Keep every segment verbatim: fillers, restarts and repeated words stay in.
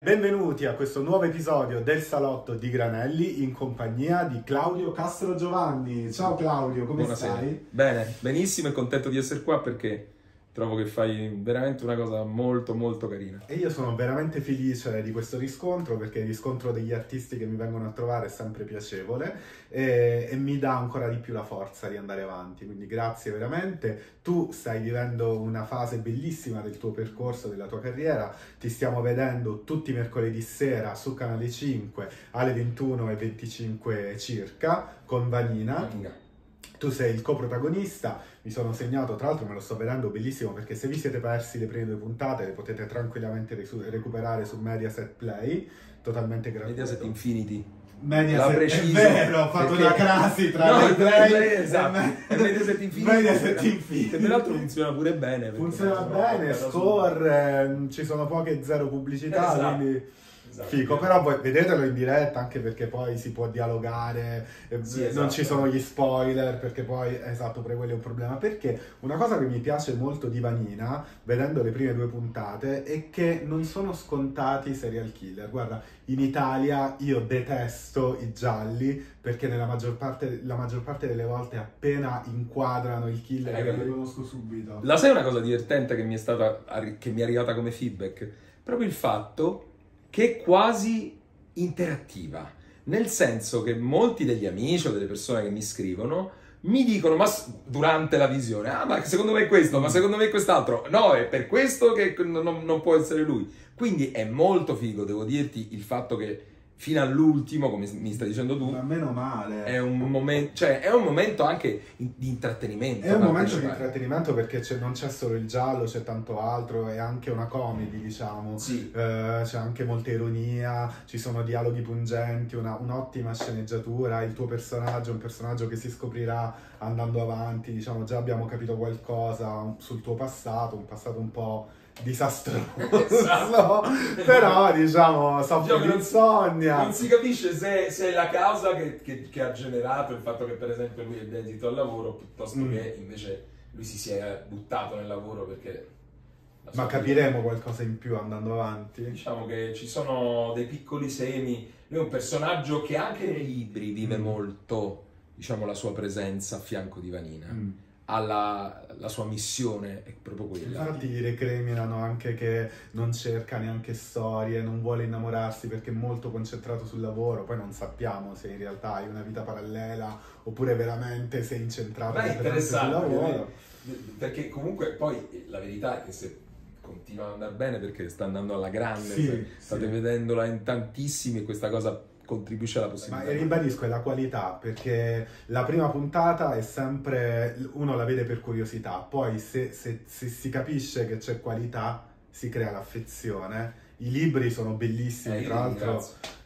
Benvenuti a questo nuovo episodio del Salotto di Granelli in compagnia di Claudio Castro Giovanni. Ciao Claudio, come Buonasera. stai? Bene, benissimo e contento di essere qua perché trovo che fai veramente una cosa molto molto carina. E io sono veramente felice di questo riscontro perché il riscontro degli artisti che mi vengono a trovare è sempre piacevole e, e mi dà ancora di più la forza di andare avanti, quindi grazie veramente. Tu stai vivendo una fase bellissima del tuo percorso, della tua carriera, ti stiamo vedendo tutti i mercoledì sera su Canale cinque alle ventuno e venticinque circa con Vanina. Vanina. Tu sei il coprotagonista, mi sono segnato, tra l'altro me lo sto vedendo bellissimo perché se vi siete persi le prime due puntate le potete tranquillamente recuperare su Mediaset Play, totalmente gratuito. Mediaset Infinity. Mediaset, La preciso, è vero, ho fatto perché... una crasi tra no, le Play, Play, esatto, è Mediaset Infinity. Mediaset Infinity. Che peraltro funziona pure bene. Funziona bene, score, su... ci sono poche zero pubblicità, esatto. quindi... Esatto. Fico, però voi vedetelo in diretta anche perché poi si può dialogare, sì, non esatto. ci sono gli spoiler perché poi, esatto, pure quello è un problema. Perché una cosa che mi piace molto di Vanina, vedendo le prime due puntate, è che non sono scontati i serial killer. Guarda, in Italia io detesto i gialli perché nella maggior parte, la maggior parte delle volte appena inquadrano il killer eh, lo riconosco subito. La sai una cosa divertente che mi è stata, che mi è arrivata come feedback? Proprio il fatto che è quasi interattiva, nel senso che molti degli amici o delle persone che mi scrivono mi dicono, ma durante la visione, ah ma secondo me è questo, ma secondo me è quest'altro, no è per questo che non, non può essere lui. Quindi è molto figo, devo dirti, il fatto che fino all'ultimo, come mi stai dicendo tu, ma meno male, è un momento, cioè è un momento anche di intrattenimento. È un momento di intrattenimento perché non c'è solo il giallo, c'è tanto altro, è anche una comedy, diciamo. Sì. Eh, c'è anche molta ironia, ci sono dialoghi pungenti, una, un'ottima sceneggiatura, il tuo personaggio è un personaggio che si scoprirà andando avanti, diciamo, già abbiamo capito qualcosa sul tuo passato, un passato un po' disastroso, esatto. Però diciamo soffre di insonnia, non si capisce se, se è la causa che, che, che ha generato il fatto che per esempio lui è dedito al lavoro piuttosto mm. che invece lui si sia buttato nel lavoro perché ma capiremo vita... qualcosa in più andando avanti. Diciamo che ci sono dei piccoli semi, lui è un personaggio che anche nei libri vive mm. molto, diciamo, la sua presenza a fianco di Vanina. Mm. Alla la sua missione è proprio quella. Infatti gli recriminano anche che non cerca neanche storie, non vuole innamorarsi perché è molto concentrato sul lavoro, poi non sappiamo se in realtà hai una vita parallela oppure veramente sei incentrato sul lavoro. Perché comunque poi la verità è che se continua ad andare bene perché sta andando alla grande, sì, state sì. vedendola in tantissimi e questa cosa contribuisce alla possibilità. Ma ribadisco, è la qualità, perché la prima puntata è sempre, uno la vede per curiosità, poi se, se, se si capisce che c'è qualità si crea l'affezione. I libri sono bellissimi, eh, tra l'altro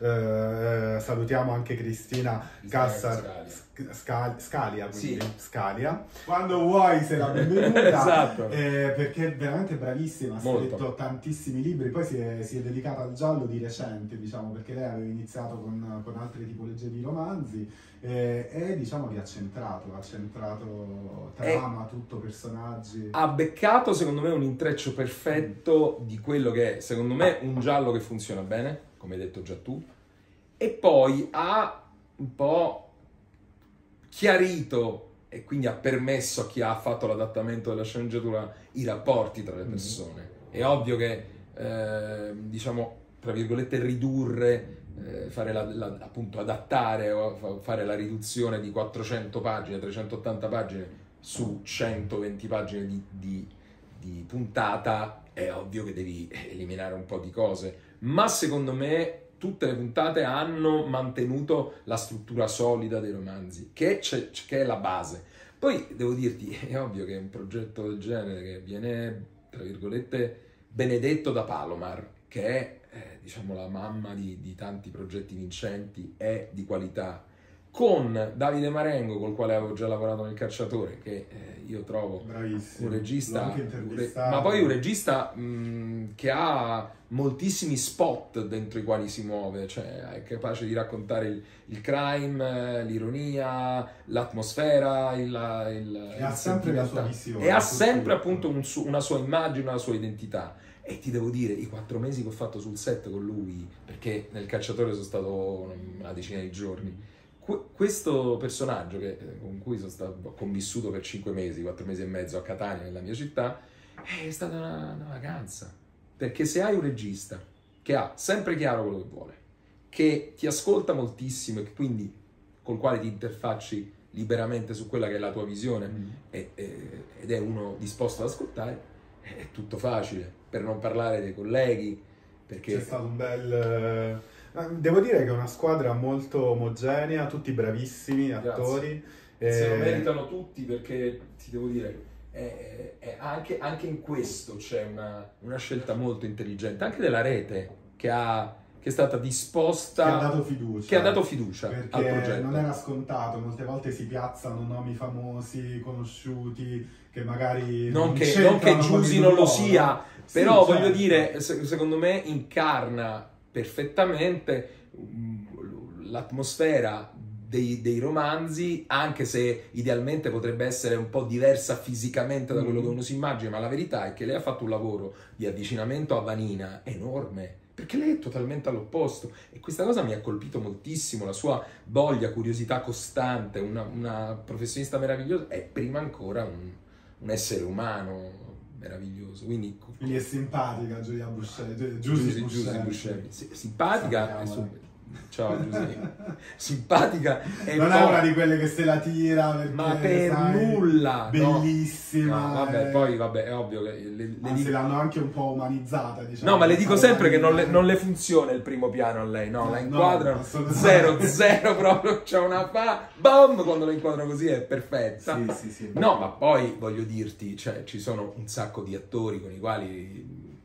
eh, salutiamo anche Cristina Cassar Scalia, Scalia, quindi sì. Scalia. Quando vuoi sei la benvenuta, esatto. eh, perché è veramente bravissima, ha scritto tantissimi libri, poi si è, si è dedicata al giallo di recente, diciamo, perché lei aveva iniziato con, con altre tipologie di romanzi eh, e diciamo vi ha centrato, ha centrato trama, e tutto, personaggi. Ha beccato secondo me un intreccio perfetto mm. di quello che è secondo me un giallo che funziona bene, come hai detto già tu, e poi ha un po' chiarito e quindi ha permesso a chi ha fatto l'adattamento della sceneggiatura i rapporti tra le persone. Mm. È ovvio che, eh, diciamo, tra virgolette, ridurre, eh, fare la, la, appunto adattare o fare la riduzione di quattrocento pagine, trecentottanta pagine su centoventi pagine di, di, di puntata, è ovvio che devi eliminare un po' di cose, ma secondo me tutte le puntate hanno mantenuto la struttura solida dei romanzi, che, che è la base. Poi devo dirti, è ovvio che un progetto del genere che viene, tra virgolette, benedetto da Palomar, che è, eh, diciamo, la mamma di, di tanti progetti vincenti, è di qualità, con Davide Marengo, col quale avevo già lavorato nel Cacciatore, che eh, io trovo bravissimo, un regista, un re, ma poi un regista mh, che ha moltissimi spot dentro i quali si muove, cioè è capace di raccontare il, il crime, l'ironia, l'atmosfera, il, il, e ha sempre la sua visione, e ha sempre appunto un su, una sua immagine, una sua identità. E ti devo dire, i quattro mesi che ho fatto sul set con lui, perché nel Cacciatore sono stato una decina di giorni, que- questo personaggio che, con cui sono stato, ho convissuto per cinque mesi, quattro mesi e mezzo a Catania, nella mia città, è stata una, una vacanza. Perché se hai un regista che ha sempre chiaro quello che vuole, che ti ascolta moltissimo e quindi col quale ti interfacci liberamente su quella che è la tua visione mm. e, e, ed è uno disposto ad ascoltare, è tutto facile, per non parlare dei colleghi, perché... C'è stato un bel... Devo dire che è una squadra molto omogenea, tutti bravissimi attori. E... Se lo meritano tutti, perché ti devo dire, è, è anche, anche in questo c'è una, una scelta molto intelligente, anche della rete, che ha... che è stata disposta, che ha dato fiducia, che ha dato fiducia perché al progetto. Non era scontato, molte volte si piazzano nomi famosi, conosciuti, che magari non, non che, non che Giusy non lo sia, sì, però certo. Voglio dire, secondo me incarna perfettamente l'atmosfera dei, dei romanzi, anche se idealmente potrebbe essere un po' diversa fisicamente da quello mm. che uno si immagina, ma la verità è che lei ha fatto un lavoro di avvicinamento a Vanina enorme, perché lei è totalmente all'opposto, e questa cosa mi ha colpito moltissimo, la sua voglia, curiosità costante, una, una professionista meravigliosa, e prima ancora un, un essere umano meraviglioso. Quindi gli è simpatica Giulia Buscemi, Giusy Buscemi, simpatica e su... Ciao Giusy, simpatica e non poi... è una di quelle che se la tira perché, ma per sai, nulla, bellissima, no. No, vabbè, eh... poi vabbè, è ovvio che le, le anzi dico... l'hanno anche un po' umanizzata, diciamo. No, ma le dico sempre che non le, non le funziona il primo piano a lei, no, no la inquadrano no, zero zero proprio, c'è una fa bam, quando la inquadrano così è perfetta. Sì, sì, sì. No, ma poi voglio dirti, cioè ci sono un sacco di attori con i quali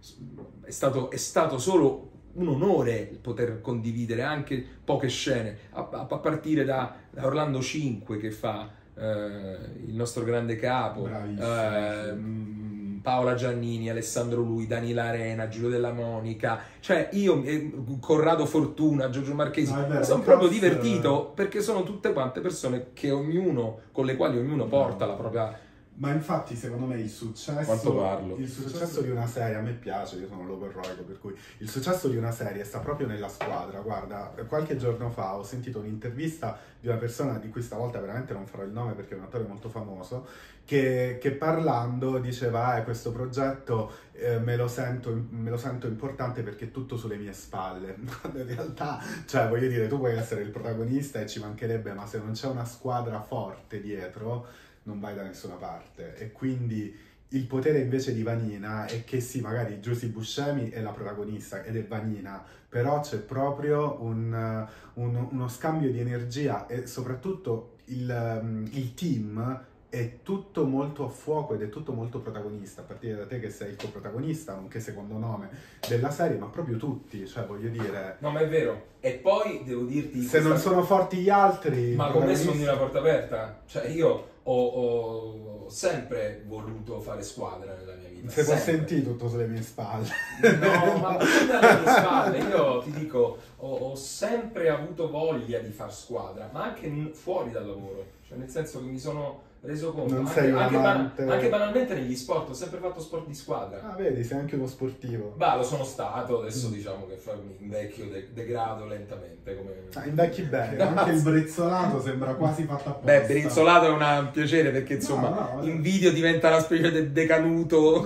è stato, è stato solo un onore poter condividere anche poche scene, a, a partire da, da Orlando cinque che fa eh, il nostro grande capo, eh, Paola Giannini, Alessandro Lui, Danila Arena, Giulio Della Monica, cioè io, eh, Corrado Fortuna, Giorgio Marchesi, no, vero, sono proprio divertito perché sono tutte quante persone che ognuno, con le quali ognuno porta no. la propria... Ma infatti secondo me il successo, Quanto parlo? il successo di una serie, a me piace, io sono logorroico, per cui il successo di una serie sta proprio nella squadra. Guarda, qualche giorno fa ho sentito un'intervista di una persona di cui stavolta veramente non farò il nome perché è un attore molto famoso, che, che parlando diceva eh, questo progetto eh, me, lo sento, me lo sento importante perché è tutto sulle mie spalle. In realtà, cioè voglio dire, tu puoi essere il protagonista e ci mancherebbe, ma se non c'è una squadra forte dietro non vai da nessuna parte. E quindi il potere invece di Vanina è che sì, magari Giusy Buscemi è la protagonista ed è Vanina, però c'è proprio un, un, uno scambio di energia e soprattutto il, il team è tutto molto a fuoco ed è tutto molto protagonista, a partire da te che sei il coprotagonista, nonché secondo nome della serie, ma proprio tutti, cioè voglio dire... No, ma è vero. E poi devo dirti... Se non sono forti gli altri... Ma con me sono una porta aperta, cioè io... Ho, ho sempre voluto fare squadra nella mia vita. Se può sentire tutto sulle mie spalle. No, ma non sulle mie spalle. Io ti dico, ho, ho sempre avuto voglia di far squadra, ma anche fuori dal lavoro. Cioè nel senso che mi sono reso conto, non anche, sei un anche, amante... ban- anche banalmente negli sport, ho sempre fatto sport di squadra. Ah, vedi, sei anche uno sportivo. Bah, lo sono stato, adesso mm. diciamo che mi invecchio, de- degrado lentamente. Come... Ah, invecchi bene, anche il brizzolato sembra quasi fatto apposta. Beh, brizzolato è un piacere perché insomma no, no, in video diventa una specie di decanuto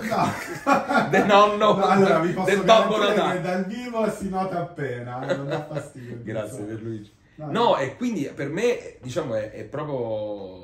no. de nonno, no, allora, vi posso del Babbo Natale. Che dal vivo si nota appena, non dà fastidio. Grazie per Luigi. No, no, e quindi per me diciamo è, è proprio...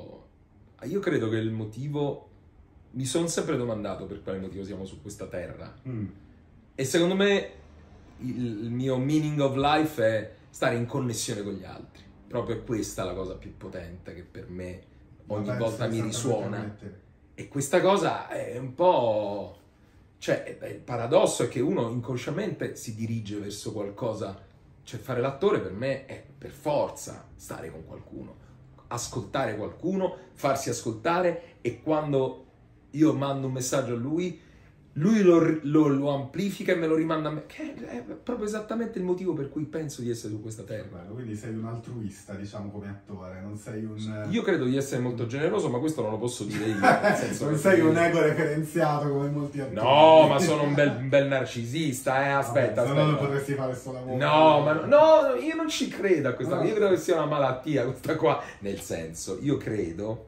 Io credo che il motivo, mi sono sempre domandato per quale motivo siamo su questa terra mm. e secondo me il, il mio meaning of life è stare in connessione con gli altri, proprio è questa la cosa più potente che per me ogni Vabbè, volta mi risuona e questa cosa è un po', cioè il paradosso è che uno inconsciamente si dirige verso qualcosa, cioè fare l'attore per me è per forza stare con qualcuno, ascoltare qualcuno, farsi ascoltare, e quando io mando un messaggio a lui lui lo, lo, lo amplifica e me lo rimanda a me, che è proprio esattamente il motivo per cui penso di essere su questa terra. Bello, quindi sei un altruista, diciamo, come attore, non sei un... Io credo di essere molto generoso, ma questo non lo posso dire io. Nel senso non che sei io... un ego referenziato come molti attori. No, ma sono un bel, un bel narcisista, eh, aspetta, Vabbè, aspetta. se no non potresti fare sto lavoro. No, ma no, no, io non ci credo a questa No. cosa, io credo che sia una malattia questa qua. Nel senso, io credo,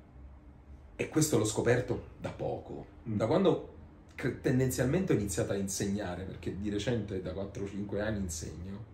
e questo l'ho scoperto da poco, Mm. da quando tendenzialmente ho iniziato a insegnare, perché di recente da quattro cinque anni insegno,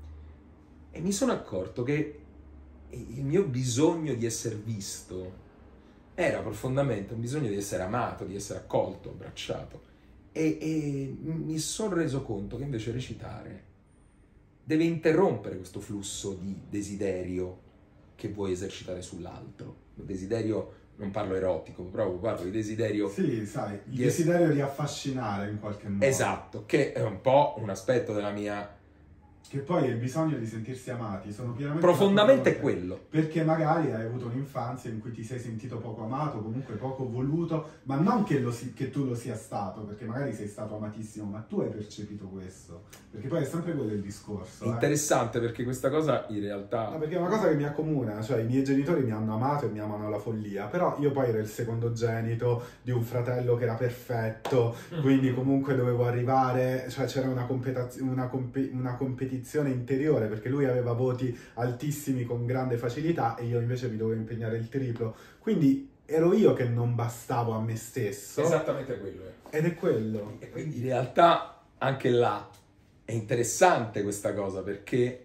e mi sono accorto che il mio bisogno di essere visto era profondamente un bisogno di essere amato, di essere accolto, abbracciato, e, e mi sono reso conto che invece recitare deve interrompere questo flusso di desiderio che vuoi esercitare sull'altro, desiderio. Non parlo erotico, proprio parlo di desiderio. Sì, sai, il di desiderio es- di affascinare in qualche modo. Esatto, che è un po' un aspetto della mia... Che poi è il bisogno di sentirsi amati, sono pienamente Profondamente è d'accordo con te. quello. Perché magari hai avuto un'infanzia in cui ti sei sentito poco amato, comunque poco voluto, ma non che, lo si- che tu lo sia stato, perché magari sei stato amatissimo, ma tu hai percepito questo. Perché poi è sempre quello il discorso. eh. Interessante, perché questa cosa in realtà... No, perché è una cosa che mi accomuna, cioè i miei genitori mi hanno amato e mi amano alla follia, però io poi ero il secondogenito di un fratello che era perfetto, quindi comunque dovevo arrivare, cioè c'era una, competaz- una, compe- una competizione interiore, perché lui aveva voti altissimi con grande facilità e io invece mi dovevo impegnare il triplo, quindi ero io che non bastavo a me stesso. Esattamente quello è. Ed è quello. E quindi in realtà anche là è interessante questa cosa, perché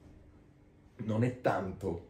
non è tanto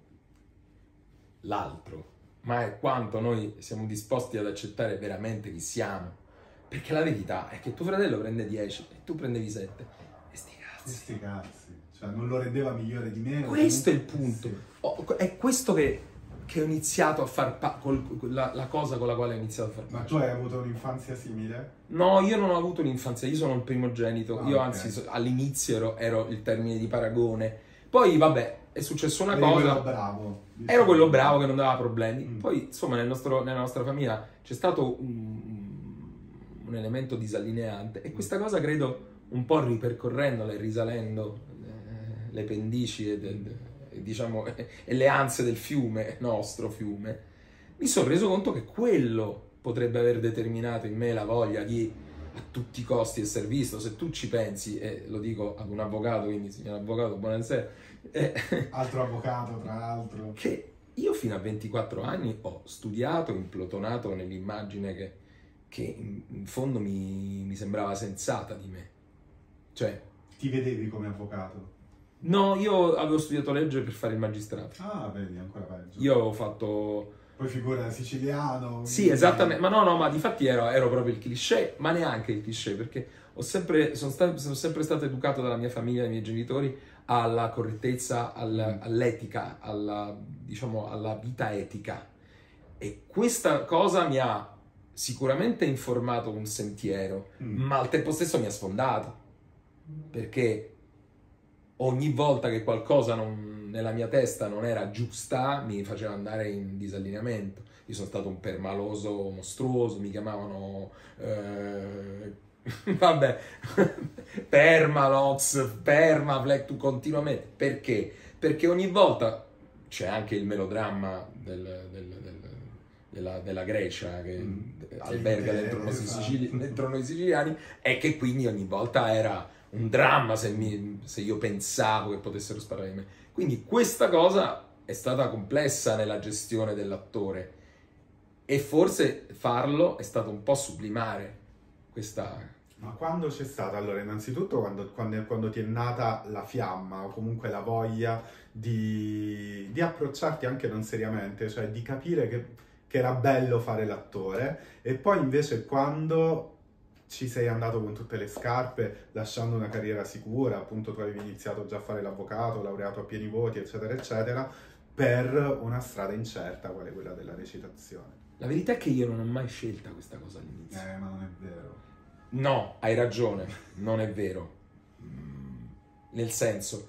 l'altro, ma è quanto noi siamo disposti ad accettare veramente chi siamo. Perché la verità è che tuo fratello prende dieci e tu prendevi sette. E sti cazzi. E sti cazzi. Cioè non lo rendeva migliore di me. Questo è il comunque- punto. Sì. Oh, è questo che, che ho iniziato a far pa- col, la, la cosa con la quale ho iniziato a far Ma pace. tu hai avuto un'infanzia simile? No, io non ho avuto un'infanzia, io sono il primogenito. Ah, io ok. anzi so- all'inizio ero, ero il termine di paragone. Poi vabbè, è successa una Eri cosa. quello bravo. diciamo. Ero quello bravo che non dava problemi. Mm. Poi, insomma, nel nostro- nella nostra famiglia c'è stato un, un elemento disallineante. E questa cosa credo, un po' ripercorrendola e risalendo eh, le pendici e, del- e, diciamo, e le anse del fiume, nostro fiume, mi sono reso conto che quello potrebbe aver determinato in me la voglia di a tutti i costi essere visto. Se tu ci pensi, e lo dico ad un avvocato, quindi signor avvocato, buonasera, eh, Altro avvocato, tra l'altro. che io fino a ventiquattro anni ho studiato, implotonato nell'immagine che, che in, in fondo mi, mi sembrava sensata di me. Cioè, Ti vedevi come avvocato? no, io avevo studiato legge per fare il magistrato. Ah, vedi, ancora peggio. Io avevo fatto... Poi figura siciliano. Sì, esattamente, ma no, no, ma difatti ero, ero proprio il cliché, ma neanche il cliché, perché ho sempre, sono, sta- sono sempre stato educato dalla mia famiglia, dai miei genitori, alla correttezza, al- all'etica, alla, diciamo, alla vita etica. E questa cosa mi ha sicuramente informato un sentiero, Mm. ma al tempo stesso mi ha sfondato, perché ogni volta che qualcosa non- nella mia testa non era giusta, mi faceva andare in disallineamento. Io sono stato un permaloso mostruoso, mi chiamavano eh, vabbè Permalox, Permaflex continuamente. Perché? Perché ogni volta c'è anche il melodramma del, del- del- della, della Grecia che Mm. alberga Sì, dentro noi, esatto. sicili- dentro noi siciliani, e che quindi ogni volta era un dramma se, mi- se io pensavo che potessero sparare di me. Quindi questa cosa è stata complessa nella gestione dell'attore, e forse farlo è stato un po' sublimare questa... Ma quando c'è stata? Allora, innanzitutto quando, quando, quando ti è nata la fiamma o comunque la voglia di, di approcciarti anche non seriamente, cioè di capire che, che era bello fare l'attore, e poi invece quando ci sei andato con tutte le scarpe, lasciando una carriera sicura, appunto tu avevi iniziato già a fare l'avvocato, laureato a pieni voti, eccetera, eccetera, per una strada incerta, quale quella della recitazione. La verità è che io non ho mai scelta questa cosa all'inizio. Eh, ma non è vero. No, hai ragione, non è vero. Mm, Nel senso,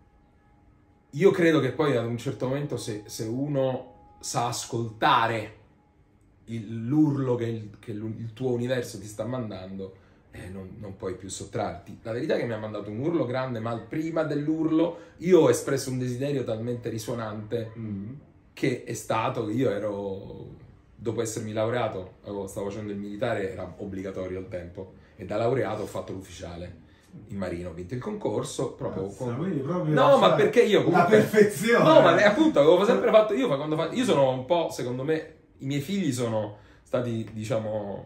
io credo che poi ad un certo momento, se, se uno sa ascoltare il, l'urlo che, il, che il tuo universo ti sta mandando, eh, non, non puoi più sottrarti. La verità è che mi ha mandato un urlo grande, ma prima dell'urlo io ho espresso un desiderio talmente risonante mm. che è stato che io ero, dopo essermi laureato, stavo facendo il militare, era obbligatorio al tempo, e da laureato ho fatto l'ufficiale in marino, ho vinto il concorso proprio, Cazzo, con... proprio no, ma perché io comunque... la perfezione, no, ma appunto avevo sempre fatto io, quando fa... io sono un po', secondo me i miei figli sono stati, diciamo,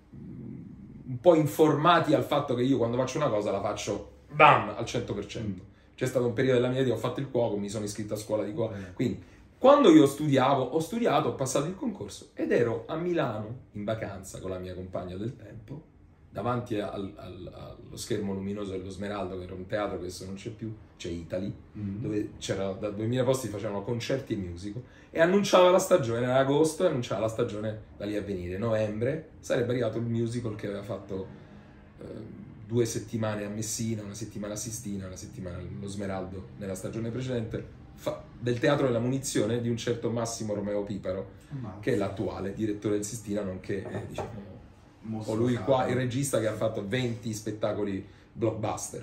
un po' informati al fatto che io quando faccio una cosa la faccio bam al cento per cento. C'è stato un periodo della mia vita, ho fatto il cuoco, mi sono iscritto a scuola di cuoco, quindi quando io studiavo, ho studiato, ho passato il concorso ed ero a Milano in vacanza con la mia compagna del tempo, davanti al, al, allo schermo luminoso dello Smeraldo, che era un teatro che adesso non c'è più, c'è Italy, mm-hmm. dove c'era da duemila posti, facevano concerti e musical, e annunciava la stagione, era agosto, e annunciava la stagione da lì a venire, novembre, sarebbe arrivato il musical che aveva fatto eh, due settimane a Messina, una settimana a Sistina, una settimana allo Smeraldo nella stagione precedente, fa, del Teatro della Munizione di un certo Massimo Romeo Piparo, Mazza. Che è l'attuale direttore del Sistina, nonché eh, diciamo o lui qua, il regista che ha fatto venti spettacoli blockbuster.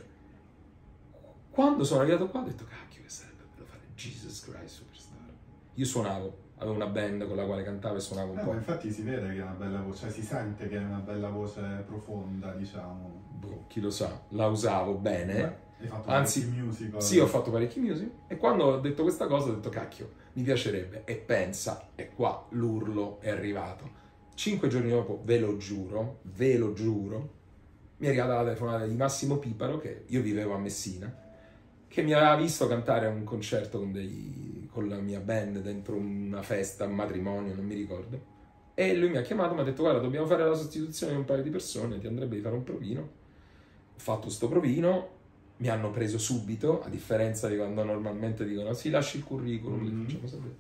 Quando sono arrivato qua ho detto cacchio che sarebbe bello fare Jesus Christ Superstar. Io suonavo, avevo una band con la quale cantavo e suonavo un eh, po'. Ma infatti si vede che è una bella voce, cioè si sente che è una bella voce profonda, diciamo. Boh, chi lo sa, la usavo bene. Beh, hai fatto Anzi, parecchi musical. Sì, ho fatto parecchi music e quando ho detto questa cosa ho detto cacchio, mi piacerebbe, e pensa, e qua l'urlo è arrivato. Cinque giorni dopo, ve lo giuro, ve lo giuro, mi è arrivata la telefonata di Massimo Piparo, che io vivevo a Messina, che mi aveva visto cantare a un concerto con, dei, con la mia band dentro una festa, un matrimonio, non mi ricordo, e lui mi ha chiamato, mi ha detto guarda dobbiamo fare la sostituzione di un paio di persone, ti andrebbe di fare un provino. Ho fatto sto provino, mi hanno preso subito, a differenza di quando normalmente dicono sì, lasci il curriculum, mm-hmm. le facciamo sapere.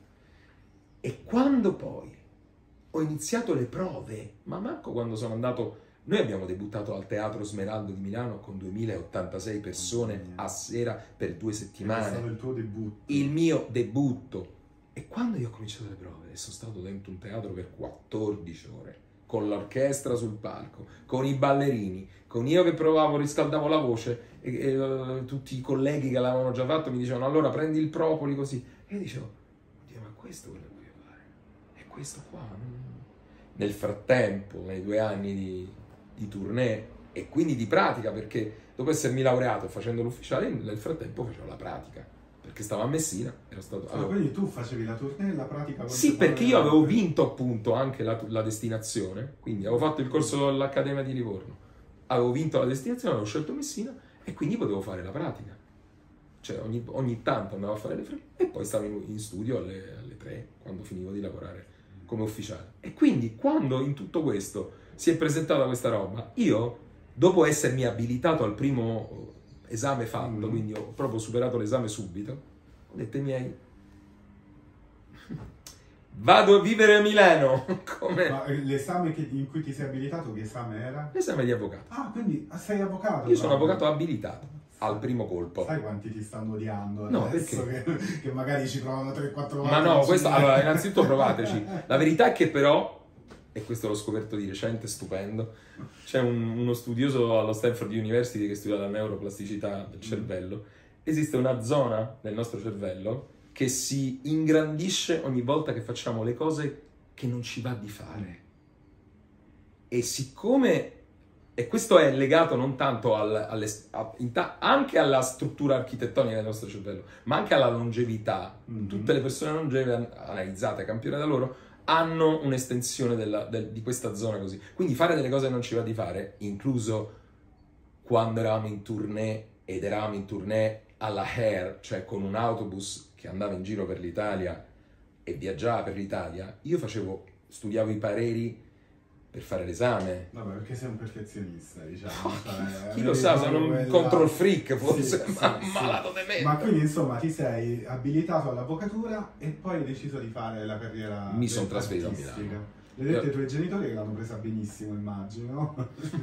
E quando poi ho iniziato le prove, ma manco quando sono andato... Noi abbiamo debuttato al Teatro Smeraldo di Milano con duemilaottantasei persone a sera per due settimane. È stato il tuo debutto. Il mio debutto. E quando io ho cominciato le prove, e sono stato dentro un teatro per quattordici ore, con l'orchestra sul palco, con i ballerini, con io che provavo, riscaldavo la voce, e, e uh, tutti i colleghi che l'avevano già fatto mi dicevano allora prendi il propoli così. E io dicevo, oddio, ma questo è quello che voglio fare. È questo qua. Nel frattempo, nei due anni di, di tournée e quindi di pratica, perché dopo essermi laureato facendo l'ufficiale, nel frattempo facevo la pratica, perché stavo a Messina. Ero stato, ah, avevo... Quindi tu facevi la tournée e la pratica? Sì, perché io avevo vinto appunto anche la, la destinazione, quindi avevo fatto il corso all'Accademia di Livorno, avevo vinto la destinazione, avevo scelto Messina e quindi potevo fare la pratica. Cioè ogni, ogni tanto andavo a fare le free e poi stavo in, in studio alle, alle tre, quando finivo di lavorare come ufficiale. E quindi quando in tutto questo si è presentata questa roba, io dopo essermi abilitato al primo esame fatto, mm. quindi ho proprio superato l'esame subito, ho detto ai miei vado a vivere a Milano. Come... Ma l'esame che, in cui ti sei abilitato, che esame era? L'esame di avvocato. Ah, quindi sei avvocato? Io sono avvocato abilitato al primo colpo. Sai quanti ti stanno odiando no, adesso perché? Che, che magari ci provano tre quattro volte? Ma no, questo, allora innanzitutto provateci. La verità è che però, e questo l'ho scoperto di recente, stupendo, c'è un, uno studioso allo Stanford University che studia la neuroplasticità del cervello. Esiste una zona del nostro cervello che si ingrandisce ogni volta che facciamo le cose che non ci va di fare. E siccome... E questo è legato non tanto al, alle, a, ta, anche alla struttura architettonica del nostro cervello, ma anche alla longevità. Mm-hmm. Tutte le persone longeve, analizzate, campionate da loro, hanno un'estensione della, del, di questa zona così. Quindi fare delle cose che non ci va di fare, incluso quando eravamo in tournée, ed eravamo in tournée alla Hair, cioè con un autobus che andava in giro per l'Italia e viaggiava per l'Italia, io facevo, studiavo i pareri per fare l'esame. Vabbè, perché sei un perfezionista, diciamo. Cioè, chi lo sa, sono un quella... control freak, forse, sì, ma sì, malato sì. di mente. Ma quindi, insomma, ti sei abilitato all'avvocatura e poi hai deciso di fare la carriera Mi sono trasferito a Milano. Le hai detto ai tuoi genitori che l'hanno presa benissimo, immagino.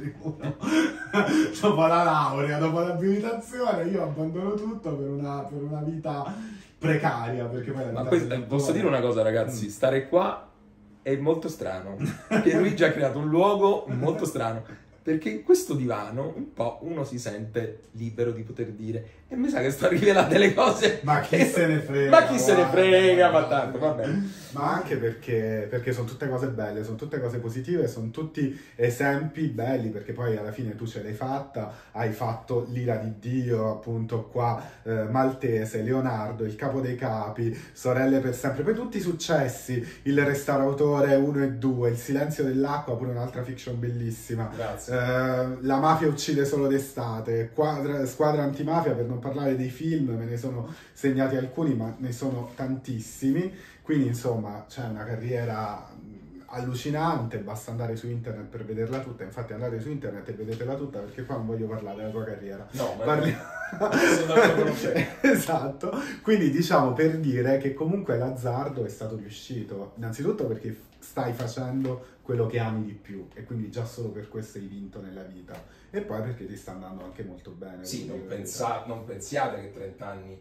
Dopo la laurea, dopo l'abilitazione, io abbandono tutto per una, per una vita precaria. Perché poi la ma vita questa, posso dire una cosa, ragazzi? Mm. Stare qua è molto strano. Pierluigi ha creato un luogo molto strano. Perché in questo divano un po' uno si sente libero di poter dire e mi sa che sto a rivelare delle cose. Ma chi che... se ne frega? Ma chi se ne guarda, frega? Ma guarda. tanto, va bene. Ma anche perché, perché sono tutte cose belle, sono tutte cose positive, sono tutti esempi belli, perché poi alla fine tu ce l'hai fatta, hai fatto l'ira di Dio, appunto qua, eh, Maltese, Leonardo, il capo dei capi, Sorelle per sempre, poi tutti i successi, il restaurautore uno e due, il silenzio dell'acqua, pure un'altra fiction bellissima. Grazie. Uh, la mafia uccide solo d'estate, Quadra, squadra antimafia, per non parlare dei film, me ne sono segnati alcuni, ma ne sono tantissimi, quindi insomma c'è una carriera allucinante, basta andare su internet per vederla tutta, infatti andate su internet e vedetela tutta, perché qua non voglio parlare della tua carriera. No, ma Parli... sono d'accordo con te. Esatto, quindi diciamo per dire che comunque l'azzardo è stato riuscito, innanzitutto perché stai facendo quello che ami di più e quindi già solo per questo hai vinto nella vita, e poi perché ti sta andando anche molto bene. Sì, non, pensa, non pensiate che trenta anni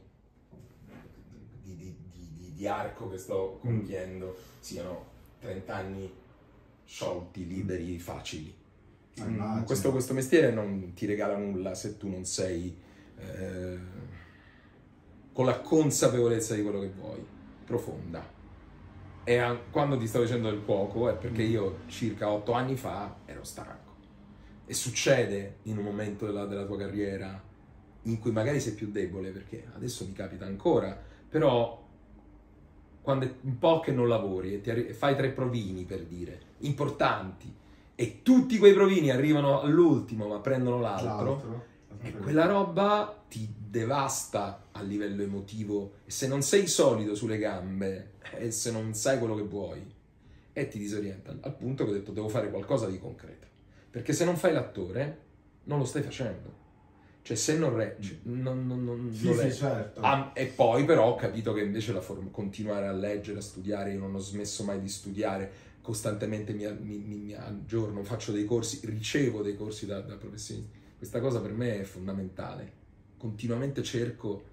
di, di, di, di arco che sto compiendo mm. siano trenta anni sciolti, liberi, facili. Mm, questo, questo mestiere non ti regala nulla se tu non sei eh, con la consapevolezza di quello che vuoi, profonda. E a, quando ti sto dicendo del cuoco è perché io circa otto anni fa ero stanco. E succede in un momento della, della tua carriera in cui magari sei più debole, perché adesso mi capita ancora, però quando è un po' che non lavori e, ti arri- e fai tre provini, per dire, importanti, e tutti quei provini arrivano all'ultimo ma prendono l'altro, l'altro. E quella roba ti devasta a livello emotivo, e se non sei solido sulle gambe e se non sai quello che vuoi, e ti disorienta, al punto che ho detto devo fare qualcosa di concreto, perché se non fai l'attore non lo stai facendo. Cioè se non reggi, non, non, non, sì, non sì, reggi. certo. Ah, e poi però ho capito che invece la forma, continuare a leggere, a studiare, io non ho smesso mai di studiare, costantemente mi, mi, mi aggiorno, faccio dei corsi, ricevo dei corsi da, da professionisti. Questa cosa per me è fondamentale. Continuamente cerco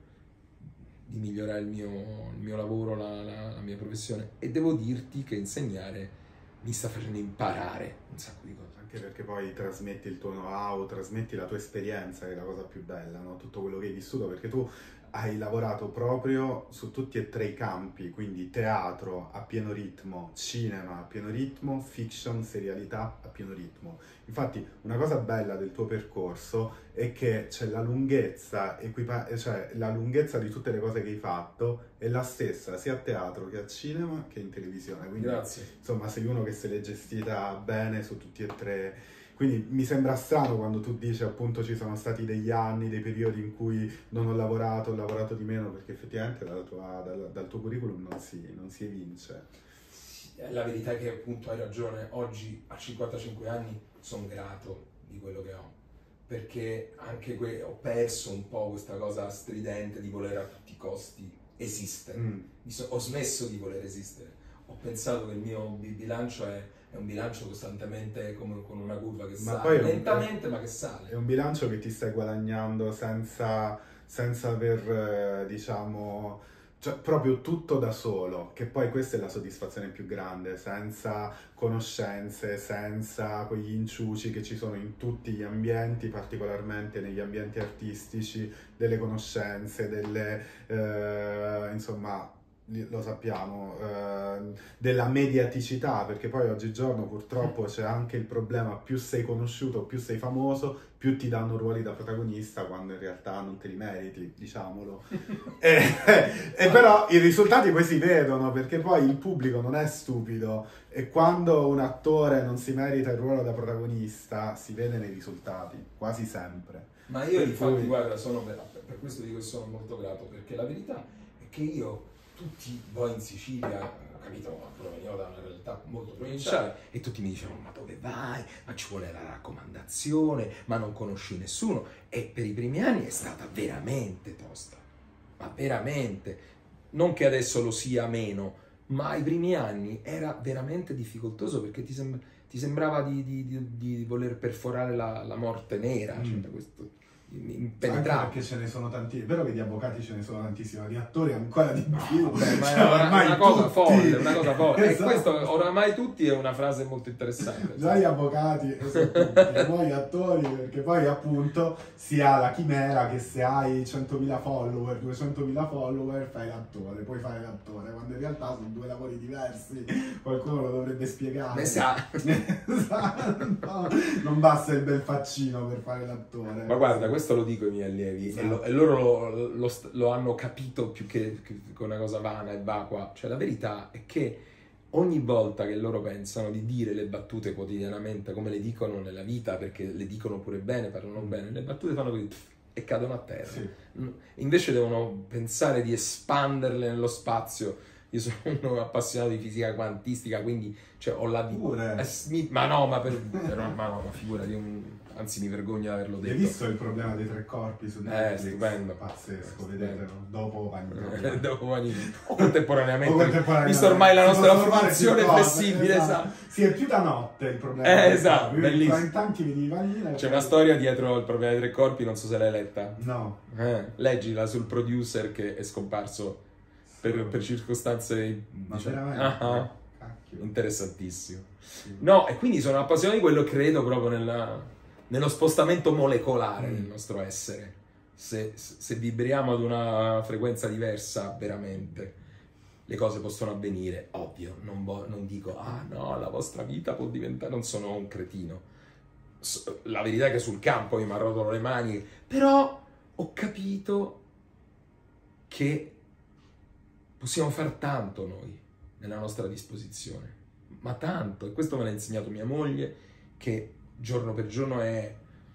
di migliorare il mio, il mio lavoro, la, la, la mia professione, e devo dirti che insegnare mi sta facendo imparare un sacco di cose. Anche perché poi trasmetti il tuo know-how, trasmetti la tua esperienza, che è la cosa più bella, no? Tutto quello che hai vissuto, perché tu hai lavorato proprio su tutti e tre i campi, quindi teatro a pieno ritmo, cinema a pieno ritmo, fiction, serialità a pieno ritmo. Infatti una cosa bella del tuo percorso è che c'è la lunghezza, equipa- cioè la lunghezza di tutte le cose che hai fatto è la stessa sia a teatro che a cinema che in televisione. Quindi, grazie. Insomma, sei uno che se l'è gestita bene su tutti e tre. Quindi mi sembra strano quando tu dici appunto ci sono stati degli anni, dei periodi in cui non ho lavorato, ho lavorato di meno, perché effettivamente dalla tua, dal, dal tuo curriculum non si, non si evince. La verità è che appunto hai ragione, oggi a cinquantacinque anni sono grato di quello che ho, perché anche que- ho perso un po' questa cosa stridente di voler a tutti i costi esistere. Mm. Mi so- ho smesso di voler esistere, ho pensato che il mio bilancio è è un bilancio costantemente come con una curva che ma sale, lentamente un, ma che sale. È un bilancio che ti stai guadagnando senza, senza aver, eh, diciamo, cioè proprio tutto da solo, che poi questa è la soddisfazione più grande, senza conoscenze, senza quegli inciuci che ci sono in tutti gli ambienti, particolarmente negli ambienti artistici, delle conoscenze, delle, eh, insomma, lo sappiamo, eh, della mediaticità, perché poi oggigiorno purtroppo c'è anche il problema, più sei conosciuto, più sei famoso, più ti danno ruoli da protagonista quando in realtà non te li meriti, diciamolo. e, e però i risultati poi si vedono, perché poi il pubblico non è stupido, e quando un attore non si merita il ruolo da protagonista si vede nei risultati, quasi sempre. Ma io infatti, cui... guarda, sono per, per questo dico che sono molto grato, perché la verità è che io tutti voi in Sicilia, capito, proveniamo da una realtà molto provinciale, e tutti mi dicevano ma dove vai, ma ci vuole la raccomandazione, ma non conosci nessuno, e per i primi anni è stata veramente tosta, ma veramente, non che adesso lo sia meno, ma ai primi anni era veramente difficoltoso, perché ti, sem- ti sembrava di, di, di, di voler perforare la, la morte nera, mm. cioè, questo impenetrabile. Anche perché ce ne sono tanti, è vero che di avvocati ce ne sono tantissimi, di attori ancora di più. No, beh, ma cioè, è una, ormai una cosa tutti. folle, una cosa folle. Esatto. E questo oramai tutti è una frase molto interessante. Già gli avvocati e sono tutti, e poi gli attori, perché poi appunto si ha la chimera che se hai centomila follower, duecentomila follower fai l'attore, puoi fare l'attore, quando in realtà sono due lavori diversi, qualcuno lo dovrebbe spiegare. Esatto. Esatto. Non basta il bel faccino per fare l'attore. Ma guarda, questo lo dico ai miei allievi, Esatto. e, lo, e loro lo, lo, lo hanno capito più che, che una cosa vana e vacua. Cioè la verità è che ogni volta che loro pensano di dire le battute quotidianamente come le dicono nella vita, perché le dicono pure bene, parlano bene, le battute fanno così pff, e cadono a terra. Sì. Invece devono pensare di espanderle nello spazio. Io sono uno appassionato di fisica quantistica, quindi cioè, ho la Pure. eh, ma no, ma per però, ma no, ma figurati, un, anzi mi vergogno di averlo detto. Hai visto il problema dei tre corpi su Netflix? Eh, stupendo. Pazzesco, Stupendo. vedetelo. Dopo Panini. Dopo Panini. O contemporaneamente. O contemporaneamente. Visto ormai la Si nostra possono fare funzione più cose, flessibile, esatto. esatto. Sì, è più da notte il problema. Eh, dei esatto, corpi. bellissimo. In tanti vedi Vanilla. C'è una storia dietro il problema dei tre corpi, non so se l'hai letta. No. Eh, leggila sul producer che è scomparso per, per circostanze, Ma diciamo, veramente? ah, Cacchio. interessantissimo. Sì. No, e quindi sono appassionato di quello e credo proprio nella, nello spostamento molecolare Mm. del nostro essere. Se, se vibriamo ad una frequenza diversa, veramente, le cose possono avvenire. Ovvio, non, vo- non dico, ah no, la vostra vita può diventare... Non sono un cretino. S- La verità è che sul campo io mi arrotolo le mani, però ho capito che possiamo far tanto noi nella nostra disposizione, ma tanto, e questo me l'ha insegnato mia moglie, che giorno per giorno è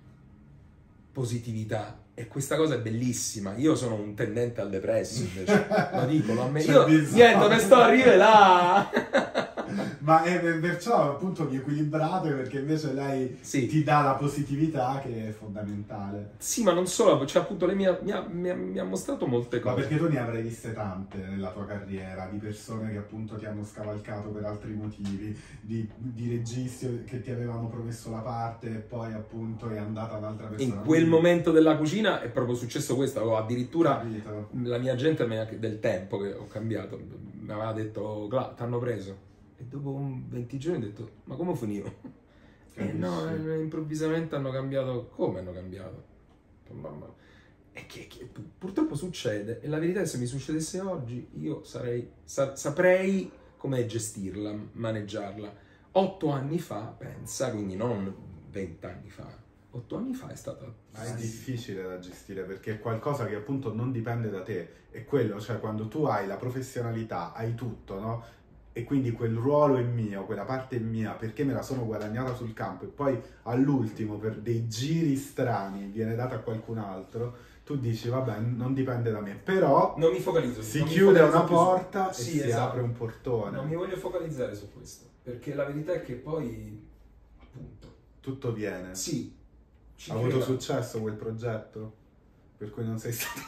positività, e questa cosa è bellissima. Io sono un tendente al depresso, invece, lo dico, lo ammetto. Io, niente, me sto a rivelare. Ma è per- perciò appunto vi equilibrate, perché invece lei Sì. ti dà la positività che è fondamentale. Sì, ma non solo, cioè appunto lei mi ha, mi ha- mi ha- mi ha mostrato molte Ma cose. perché tu ne avrai viste tante nella tua carriera, di persone che appunto ti hanno scavalcato per altri motivi, di, di registi che ti avevano promesso la parte e poi appunto è andata un'altra persona. In quel Quindi, momento della cucina è proprio successo questo, avevo addirittura capito? la mia gente me- del tempo che ho cambiato mi aveva detto, Cla, ti hanno preso, e dopo un venti giorni ho detto, ma come finivo? E no, eh, improvvisamente hanno cambiato. Come hanno cambiato? Mamma. E che, che pu- purtroppo succede, e la verità è che se mi succedesse oggi io sarei, sa- saprei come gestirla, maneggiarla. Otto anni fa, pensa, quindi non vent'anni fa, otto anni fa è stata... Ma è difficile da gestire perché è qualcosa che appunto non dipende da te, è quello, cioè quando tu hai la professionalità, hai tutto, no? E quindi quel ruolo è mio, quella parte è mia, perché me la sono guadagnata sul campo e poi all'ultimo per dei giri strani viene data a qualcun altro, tu dici vabbè non dipende da me, però Non mi focalizzo. si non mi chiude focalizzo una più su- porta e Sì, si esatto. apre un portone. Non mi voglio focalizzare su questo, perché la verità è che poi, appunto, Tutto viene. sì, ci Ha avuto credo. successo quel progetto? Per cui non sei stato...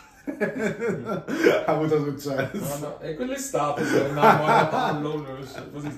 ha avuto successo. No, no, e quello è stato, se andavamo a ballo, così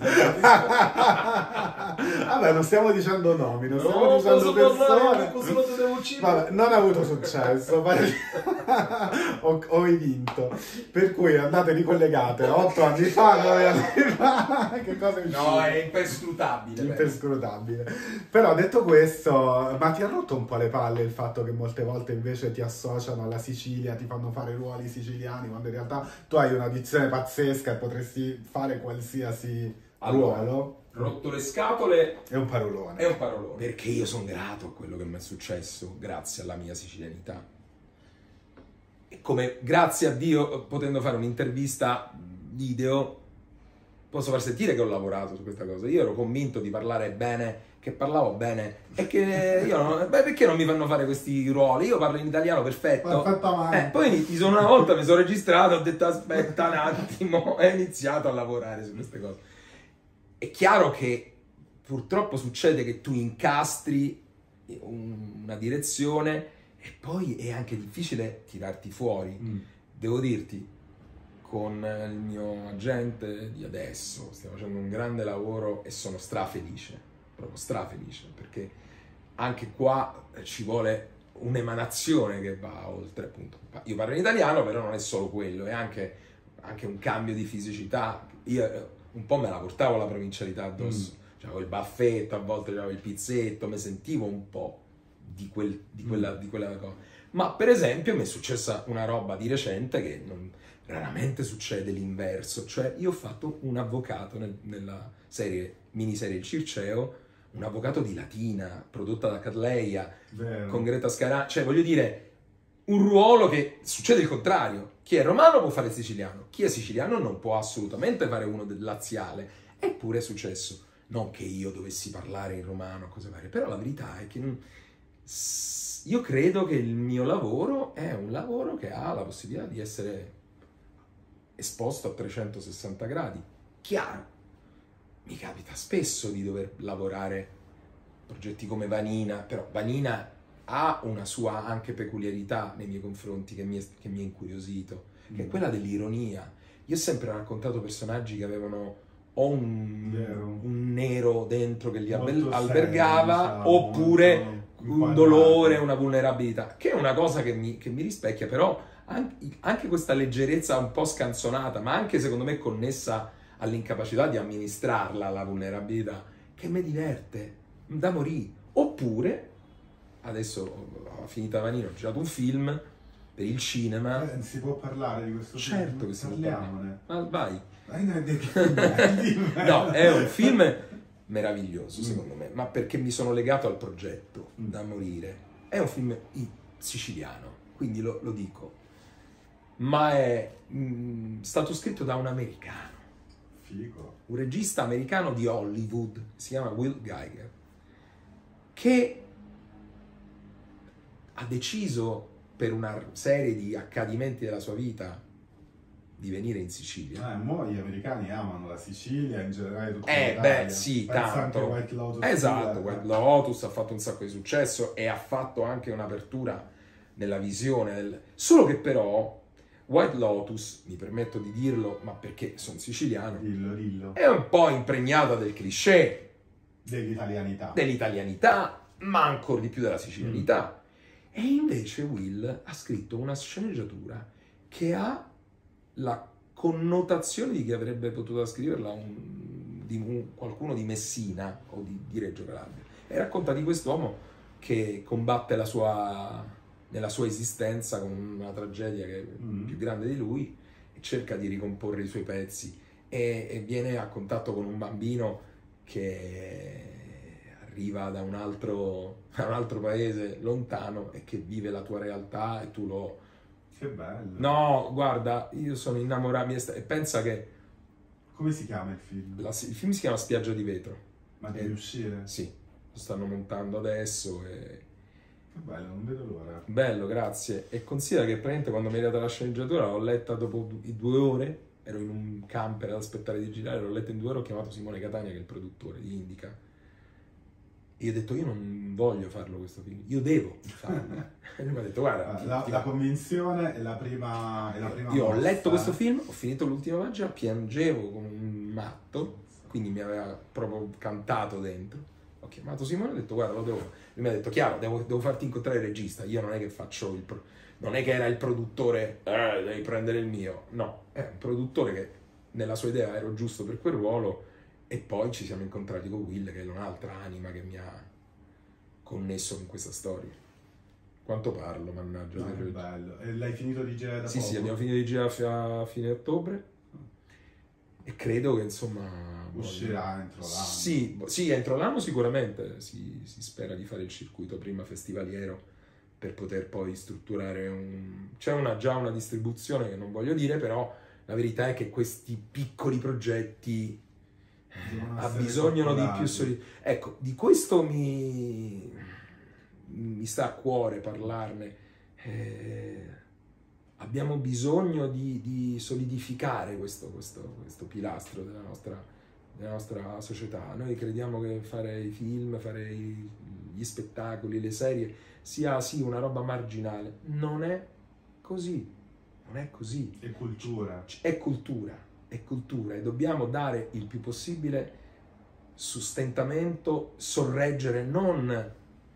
Vabbè, non stiamo dicendo nomi, non stiamo No, dicendo posso parlare, persone. posso lo devo uccidere. Vabbè, non ha avuto successo, parli- ho, ho vinto. Per cui andate ricollegate otto anni fa, nove anni fa, che cosa è uscito? No, è imperscrutabile. Imperscrutabile. Però detto questo, ma ti ha rotto un po' le palle il fatto che molte volte invece ti associano alla Sicilia, ti fanno fare ruoli siciliani, quando in realtà tu hai una dizione pazzesca e potresti fare qualsiasi Allora, ruolo? Rotto le scatole È un parolone. è un parolone. Perché io sono grato a quello che mi è successo grazie alla mia sicilianità. E come grazie a Dio, potendo fare un'intervista video, posso far sentire che ho lavorato su questa cosa. Io ero convinto di parlare bene, che parlavo bene, e che io non, beh, perché non mi fanno fare questi ruoli? Io parlo in italiano perfetto. Perfettamente. Eh, poi mi sono una volta mi sono registrato, ho detto aspetta un attimo, e ho iniziato a lavorare su queste cose. È chiaro che purtroppo succede che tu incastri un- una direzione e poi è anche difficile tirarti fuori. Mm. Devo dirti, con il mio agente di adesso stiamo facendo un grande lavoro e sono strafelice, proprio strafelice, perché anche qua ci vuole un'emanazione che va oltre, appunto. Io parlo in italiano, però non è solo quello, è anche, anche un cambio di fisicità. Io un po' me la portavo la provincialità addosso, mm. C'avevo il baffetto, a volte c'avevo il pizzetto, mi sentivo un po' di, quel, di, quella, mm. di quella cosa. Ma per esempio mi è successa una roba di recente che non, raramente succede l'inverso, cioè io ho fatto un avvocato nel, nella serie, miniserie Il Circeo, un avvocato di Latina, prodotta da Catleya, Vero. Con Greta Scarà, cioè voglio dire, un ruolo che succede il contrario. Chi è romano può fare il siciliano, chi è siciliano non può assolutamente fare uno del laziale. Eppure è successo. Non che io dovessi parlare in romano, cose varie, però la verità è che io credo che il mio lavoro è un lavoro che ha la possibilità di essere esposto a trecentosessanta gradi. Chiaro. Mi capita spesso di dover lavorare progetti come Vanina, però Vanina ha una sua anche peculiarità nei miei confronti che mi è, che mi è incuriosito, mm. che è quella dell'ironia. Io ho sempre raccontato personaggi che avevano o un, un nero dentro che li molto albergava, serio, diciamo, oppure un dolore, una vulnerabilità, che è una cosa che mi, che mi rispecchia, però anche, anche questa leggerezza un po' scanzonata, ma anche secondo me connessa all'incapacità di amministrarla, la vulnerabilità, che mi diverte da morì. Oppure, adesso ho finito Vanino, ho girato un film per il cinema. Eh, si può parlare di questo certo film? Certo che si Parliamone. può parlare. Vai. Vai, no, è un film meraviglioso, secondo mm. me, ma perché mi sono legato al progetto mm. da morire. È un film siciliano, quindi lo, lo dico. Ma è mh, stato scritto da un americano. Figo. Un regista americano di Hollywood, si chiama Will Geiger, che ha deciso per una serie di accadimenti della sua vita di venire in Sicilia. Eh, mo gli americani amano la Sicilia, in generale tutta eh, l'Italia. beh, sì, Pensa tanto. Anche White Lotus. Esatto, White Lotus ha fatto un sacco di successo e ha fatto anche un'apertura nella visione. Del... Solo che però White Lotus, mi permetto di dirlo, ma perché sono siciliano, dillo, dillo. È un po' impregnata del cliché. Dell'italianità. Dell'italianità, ma ancora di più della sicilianità. Mm. E invece Will ha scritto una sceneggiatura che ha la connotazione di chi avrebbe potuto scriverla un, di un, qualcuno di Messina o di, di Reggio Calabria. E racconta di quest'uomo che combatte la sua, nella sua esistenza con una tragedia che è mm. più grande di lui e cerca di ricomporre i suoi pezzi e, e viene a contatto con un bambino che arriva da un altro, da un altro paese lontano e che vive la tua realtà e tu lo... Che bello. No, guarda, io sono innamorato e pensa che... Come si chiama il film? La, il film si chiama Spiaggia di vetro. Ma deve uscire? Sì, lo stanno montando adesso e... Che bello, non vedo l'ora. Bello, grazie. E considera che praticamente quando mi è arrivata la sceneggiatura l'ho letta dopo due ore, ero in un camper ad aspettare di girare, l'ho letta in due ore, ho chiamato Simone Catania che è il produttore di Indica. E io ho detto, io non voglio farlo questo film, io devo farlo. E lui mi ha detto, guarda... La, ti... la convinzione è la prima, è la prima Io mossa, ho letto eh? questo film, ho finito l'ultima pagina, piangevo come un matto, quindi mi aveva proprio cantato dentro. Ho chiamato Simone e ho detto, guarda, lo devo... Lui mi ha detto, chiaro, devo, devo farti incontrare il regista, io non è che faccio il... Pro... Non è che era il produttore, eh, devi prendere il mio. No, è un produttore che nella sua idea ero giusto per quel ruolo. E poi ci siamo incontrati con Will, che è un'altra anima che mi ha connesso con questa storia. Quanto parlo, mannaggia. No, che bello. E l'hai finito di girare da Sì, poco? sì, abbiamo finito di girare a fine ottobre. E credo che, insomma... Uscirà buon... entro l'anno. Sì, sì, entro l'anno sicuramente. Si, si spera di fare il circuito prima festivaliero per poter poi strutturare un... C'è una, già una distribuzione che non voglio dire, però la verità è che questi piccoli progetti... ha bisogno di più solidità. Ecco, di questo mi, mi sta a cuore parlarne. Eh, abbiamo bisogno di, di solidificare questo, questo, questo pilastro della nostra, della nostra società. Noi crediamo che fare i film, fare i, gli spettacoli, le serie sia sì una roba marginale. Non è così. Non è così. È cultura. È cultura. È cultura e dobbiamo dare il più possibile sostentamento, sorreggere non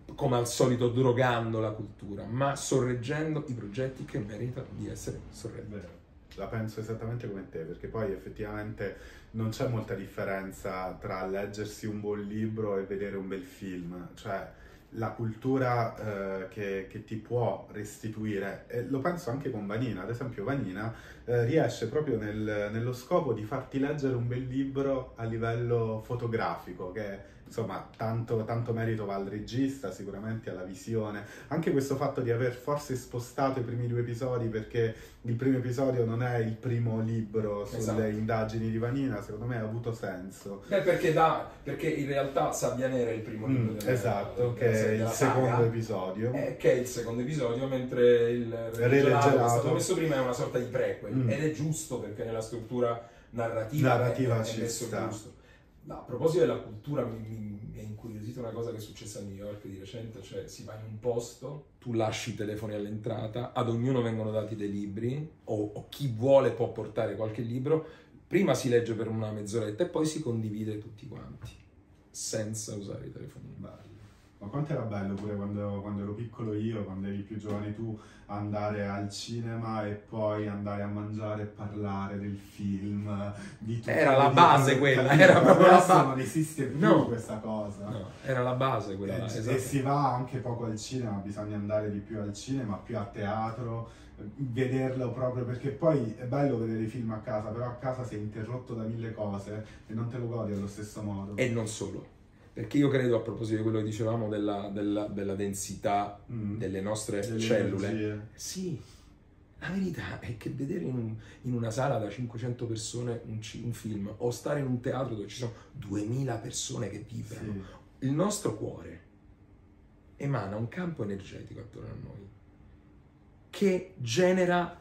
come al solito drogando la cultura, ma sorreggendo i progetti che meritano di essere sorretti. La penso esattamente come te, perché poi effettivamente non c'è molta differenza tra leggersi un buon libro e vedere un bel film, cioè la cultura eh, che, che ti può restituire, e lo penso anche con Vanina, ad esempio Vanina eh, riesce proprio nel, nello scopo di farti leggere un bel libro a livello fotografico, che insomma tanto, tanto merito va al regista, sicuramente alla visione, anche questo fatto di aver forse spostato i primi due episodi, perché il primo episodio non è il primo libro sulle esatto. indagini di Vanina, secondo me ha avuto senso. Beh, perché, da, perché in realtà Sabbia Nera è il primo libro mm, della, esatto, della, che è il secondo saga, episodio. Eh, che è il secondo episodio, mentre il Re del Gelato, che è stato messo prima, è una sorta di prequel, mm. ed è giusto perché nella struttura narrativa, narrativa è, è messo sta. giusto. No, a proposito della cultura, mi, mi, mi è incuriosita una cosa che è successa a New York di recente, cioè si va in un posto, tu lasci i telefoni all'entrata, ad ognuno vengono dati dei libri, o, o chi vuole può portare qualche libro, prima si legge per una mezz'oretta e poi si condivide tutti quanti, senza usare i telefoni. Bello. Ma quanto era bello pure quando, quando ero piccolo io, quando eri più giovane tu, andare al cinema e poi andare a mangiare e parlare del film, di tutto. Era la base quella, era proprio la base. Non esiste più no. questa cosa. No, era la base quella. E, là, esatto. E si va anche poco al cinema, bisogna andare di più al cinema, più a teatro, vederlo proprio, perché poi è bello vedere i film a casa, però a casa sei interrotto da mille cose e non te lo godi allo stesso modo. E non solo. Perché io credo, a proposito di quello che dicevamo della, della, della densità mm. delle nostre delle cellule, energie. Sì, la verità è che vedere in, un, in una sala da cinquecento persone un, un film, o stare in un teatro dove ci sono duemila persone che vibrano, sì. il nostro cuore emana un campo energetico attorno a noi che genera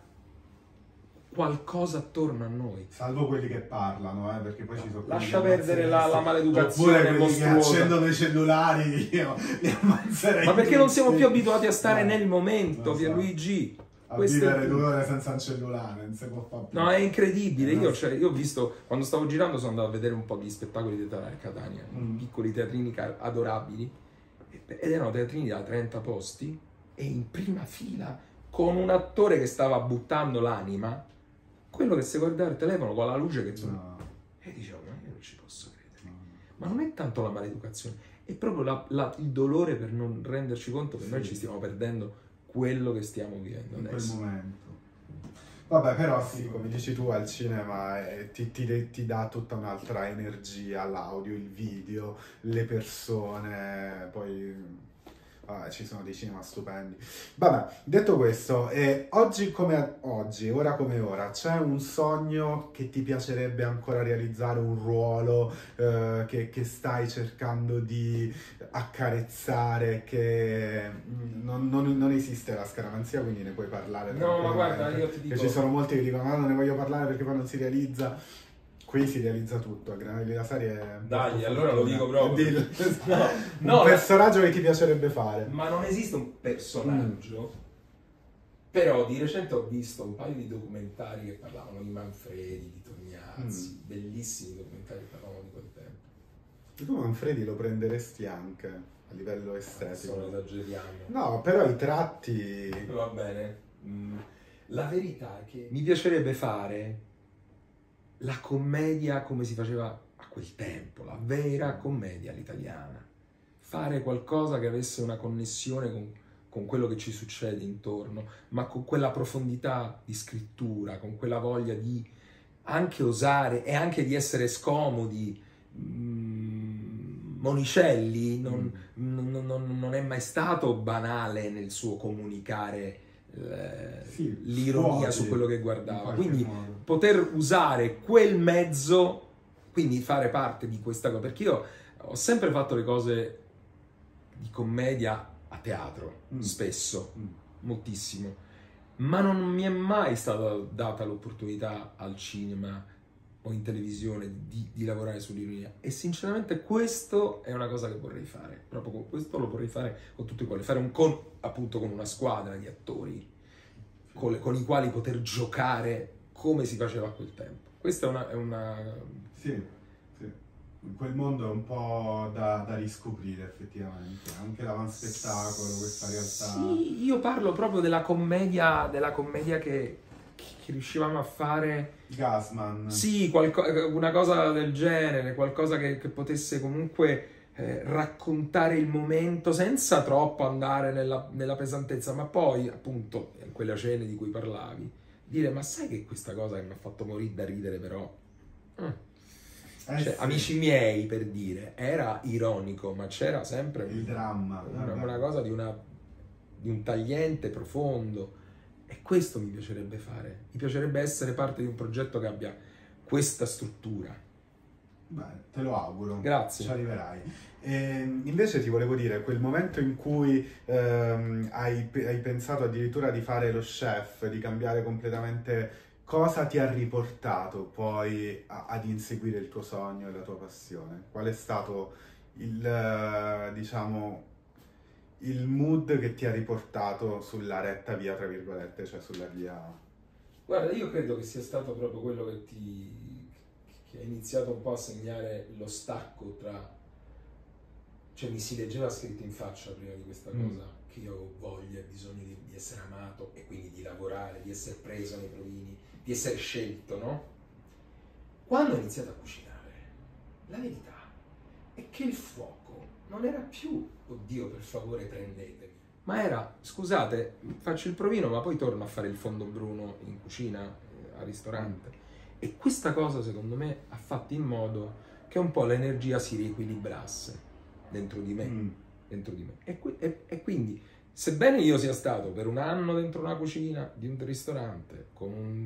qualcosa attorno a noi. Salvo quelli che parlano, eh, perché poi ci sono... Lascia perdere la, la maleducazione oppure quelli che accendono i cellulari, io li ammazzerei. Ma perché non siamo più abituati a stare no, nel momento, Pierluigi? A Questo vivere due ore senza un cellulare, non si può fare più. No, è incredibile. Io, cioè, io ho visto, quando stavo girando sono andato a vedere un po' di spettacoli di teatro a Catania, mm. piccoli teatrini adorabili, ed erano teatrini da trenta posti, e in prima fila, con un attore che stava buttando l'anima, quello che si guardava il telefono con la luce che... No. E dicevo, ma io non ci posso credere. No. Ma non è tanto la maleducazione, è proprio la, la, il dolore per non renderci conto che sì. noi ci stiamo perdendo quello che stiamo vivendo in adesso. quel momento. Vabbè, però sì, come dici tu, al cinema eh, ti, ti, ti dà tutta un'altra energia, l'audio, il video, le persone, poi... Ah, ci sono dei cinema stupendi. Vabbè, detto questo, eh, oggi come oggi, ora come ora, c'è un sogno che ti piacerebbe ancora realizzare, un ruolo eh, che, che stai cercando di accarezzare, che non, non, non esiste la scaramanzia, quindi ne puoi parlare. No, ma guarda, io ti dico... Che ci sono molti che dicono, ma non ne voglio parlare perché poi non si realizza. Qui si realizza tutto, a Granelli la serie è... Dai, allora lo dico proprio. No, no, un personaggio che ti piacerebbe fare. Ma non esiste un personaggio, mm. però di recente ho visto un paio di documentari che parlavano di Manfredi, di Tognazzi, mm. bellissimi documentari che parlavano di quel tempo. E tu Manfredi lo prenderesti anche a livello estetico? Sono esageriamo. No, però i tratti... Va bene. Mm. La verità è che mi piacerebbe fare... la commedia come si faceva a quel tempo, la vera commedia all'italiana. Fare qualcosa che avesse una connessione con, con quello che ci succede intorno, ma con quella profondità di scrittura, con quella voglia di anche osare e anche di essere scomodi. Mm, Monicelli non, mm. non, non, non è mai stato banale nel suo comunicare sì, l'ironia su quello che guardava, quindi modo. Poter usare quel mezzo, quindi fare parte di questa cosa, perché io ho sempre fatto le cose di commedia a teatro, mm. spesso, mm. moltissimo, ma non mi è mai stata data l'opportunità al cinema o in televisione di, di lavorare sull'ironia, e sinceramente questo è una cosa che vorrei fare, proprio con questo lo vorrei fare con tutti quelli, fare un con, appunto con una squadra di attori con, le, con i quali poter giocare come si faceva a quel tempo. Questa è una... È una... Sì, sì. quel mondo è un po' da, da riscoprire effettivamente, anche l'avanspettacolo, questa realtà. Sì, io parlo proprio della commedia, della commedia che, che riuscivamo a fare. Gassman. Sì, qualco, una cosa del genere, qualcosa che, che potesse comunque eh, raccontare il momento senza troppo andare nella, nella pesantezza, ma poi appunto in quelle scene di cui parlavi, dire ma sai che questa cosa che mi ha fatto morire da ridere però... Mm. Eh Cioè, sì. Amici miei, per dire, era ironico, ma c'era sempre il dramma, una, una cosa di, una, di un tagliente profondo, e questo mi piacerebbe fare. Mi piacerebbe essere parte di un progetto che abbia questa struttura. Beh, te lo auguro. Grazie. Ci arriverai. E invece ti volevo dire, quel momento in cui ehm, hai, hai pensato addirittura di fare lo chef, di cambiare completamente... Cosa ti ha riportato poi a, ad inseguire il tuo sogno e la tua passione? Qual è stato il, diciamo, il mood che ti ha riportato sulla retta via, tra virgolette, cioè sulla via... Guarda, io credo che sia stato proprio quello che ti... che ha iniziato un po' a segnare lo stacco tra... Cioè mi si leggeva scritto in faccia prima di questa cosa, mm. che io ho voglia e bisogno di, di essere amato e quindi di lavorare, di essere preso nei provini, di essere scelto, no? Quando ho iniziato a cucinare, la verità è che il fuoco non era più, oddio per favore prendetemi, ma era, scusate, faccio il provino ma poi torno a fare il fondo bruno in cucina, eh, al ristorante. Mm. E questa cosa secondo me ha fatto in modo che un po' l'energia si riequilibrasse dentro di me, mm. dentro di me. E, e, e quindi, sebbene io sia stato per un anno dentro una cucina di un ristorante con un...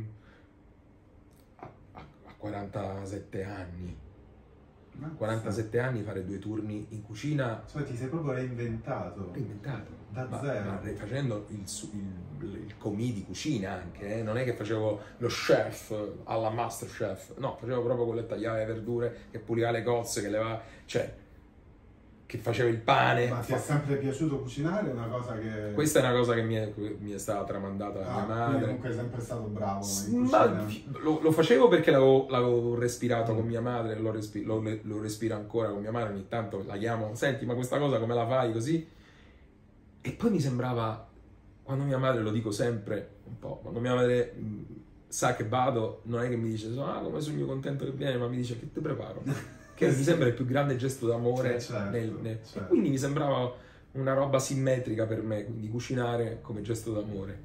a, a, a quarantasette anni, no, quarantasette sì. anni fare due turni in cucina, cioè ti sei proprio reinventato, reinventato da ma, zero, ma facendo il, il, il commis di cucina anche, eh? Non è che facevo lo chef alla Masterchef, no, facevo proprio quello che tagliava le verdure, che puliva le cozze, che levava, cioè che faceva il pane. Ma ti è sempre piaciuto cucinare? È una cosa che... Questa è una cosa che mi è, mi è stata tramandata da ah, mia madre. Comunque sei sempre stato bravo S- in ma lo, lo facevo perché l'avevo, l'avevo respirato mm. con mia madre, lo, respi- lo, lo respiro ancora con mia madre, ogni tanto la chiamo, senti ma questa cosa come la fai così? E poi mi sembrava, quando mia madre, lo dico sempre un po', quando mia madre mh, sa che vado, non è che mi dice ah come sogno contento che viene, ma mi dice che ti preparo. Che mi sembra il più grande gesto d'amore, certo, nel, nel... certo. E quindi mi sembrava una roba simmetrica per me, quindi cucinare come gesto d'amore.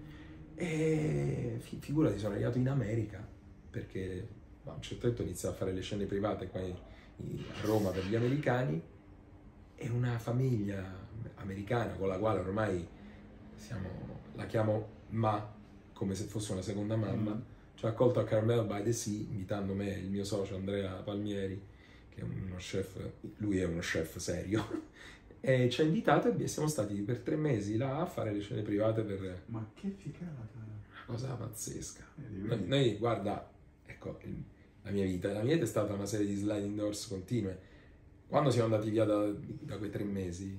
E figurati, sono arrivato in America perché a un certo punto inizio a fare le scene private qua in, in, a Roma per gli americani, e una famiglia americana con la quale ormai siamo, la chiamo ma, come se fosse una seconda mamma, mm. ci ha accolto a Carmel by the Sea, invitando me e il mio socio Andrea Palmieri, che è uno chef, lui è uno chef serio, e ci ha invitato e siamo stati per tre mesi là a fare le scene private per... Ma che figata! Una cosa pazzesca. Vedi, noi, noi, guarda, ecco, il, la mia vita, la mia vita è stata una serie di sliding doors continue. Quando siamo andati via da, da quei tre mesi,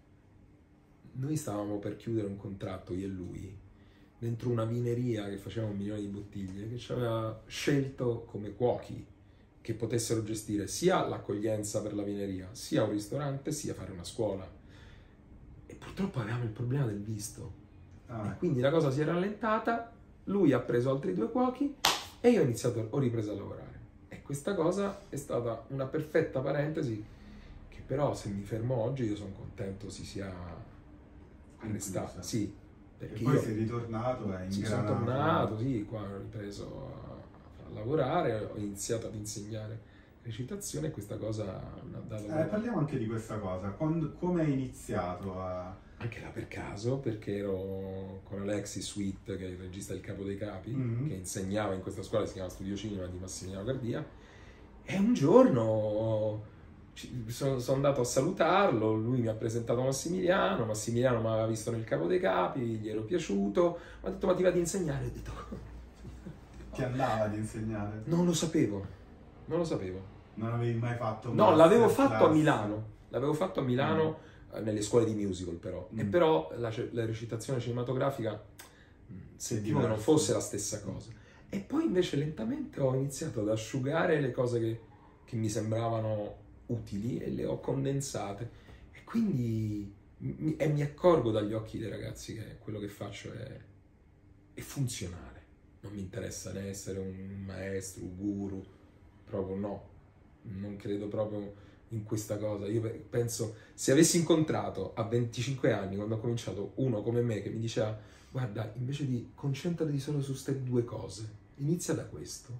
noi stavamo per chiudere un contratto, io e lui, dentro una vineria che faceva un milione di bottiglie, che ci aveva scelto come cuochi, che potessero gestire sia l'accoglienza per la vineria, sia un ristorante, sia fare una scuola. E purtroppo avevamo il problema del visto. Ah. E quindi la cosa si è rallentata, lui ha preso altri due cuochi e io ho iniziato, ho ripreso a lavorare. E questa cosa è stata una perfetta parentesi, che però se mi fermo oggi io sono contento si sia arrestata. Sì, perché e poi io sei ritornato e sì, sono tornato, sì, qua ho ripreso a lavorare, ho iniziato ad insegnare recitazione e questa cosa mi ha dato... Eh, parliamo anche di questa cosa, Quando, come hai iniziato a... Anche là per caso, perché ero con Alexis Sweet, che è il regista del Capo dei Capi, mm-hmm. che insegnava in questa scuola che si chiama Studio Cinema di Massimiliano Cardia, e un giorno sono, sono andato a salutarlo, lui mi ha presentato Massimiliano, Massimiliano mi aveva visto nel Capo dei Capi, gli ero piaciuto, mi ha detto ma ti va di insegnare? Ho detto... Ti andava di insegnare? Non lo sapevo, non lo sapevo. Non avevi mai fatto? No, l'avevo fatto a Milano, l'avevo fatto a Milano mm. eh, nelle scuole di musical però, mm. e però la, la recitazione cinematografica mh, sentivo che non fosse la stessa cosa. E poi invece lentamente ho iniziato ad asciugare le cose che, che mi sembravano utili e le ho condensate. E quindi mi, e mi accorgo dagli occhi dei ragazzi che quello che faccio è, è funzionale. Non mi interessa né essere un maestro, un guru, proprio no. Non credo proprio in questa cosa. Io penso, se avessi incontrato a venticinque anni, quando ho cominciato, uno come me che mi diceva guarda, invece di concentrati solo su queste due cose, inizia da questo,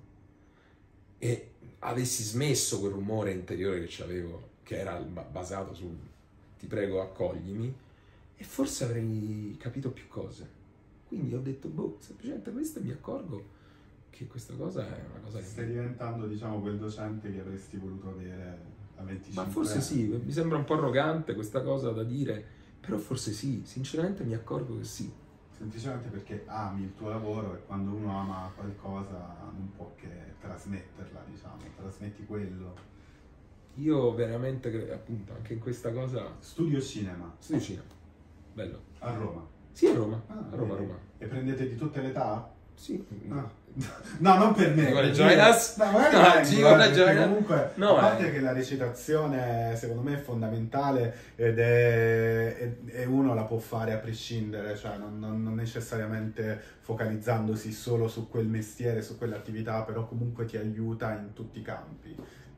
e avessi smesso quel rumore interiore che avevo, che era basato sul ti prego accoglimi, e forse avrei capito più cose. Quindi ho detto, boh, semplicemente questo, e mi accorgo che questa cosa è una cosa che... Stai diventando, diciamo, quel docente che avresti voluto avere a venticinque Ma forse anni. sì, mi sembra un po' arrogante questa cosa da dire, però forse sì, sinceramente mi accorgo che sì. Semplicemente perché ami il tuo lavoro, e quando uno ama qualcosa non può che trasmetterla, diciamo, trasmetti quello. Io veramente, appunto, anche in questa cosa... Studio cinema. Studio cinema, bello. A Roma? Sì, a Roma, Ah, a Roma, a Roma. E prendete di tutte le età? Sì. Ah. No, non per me. Vuole join us? No, magari No, vengo, ci eh, vuole perché join us? comunque, No, a parte eh. che la recitazione secondo me è fondamentale, ed è, e uno la può fare a prescindere, cioè non, non, non necessariamente focalizzandosi solo su quel mestiere, su quell'attività, però comunque ti aiuta in tutti i campi,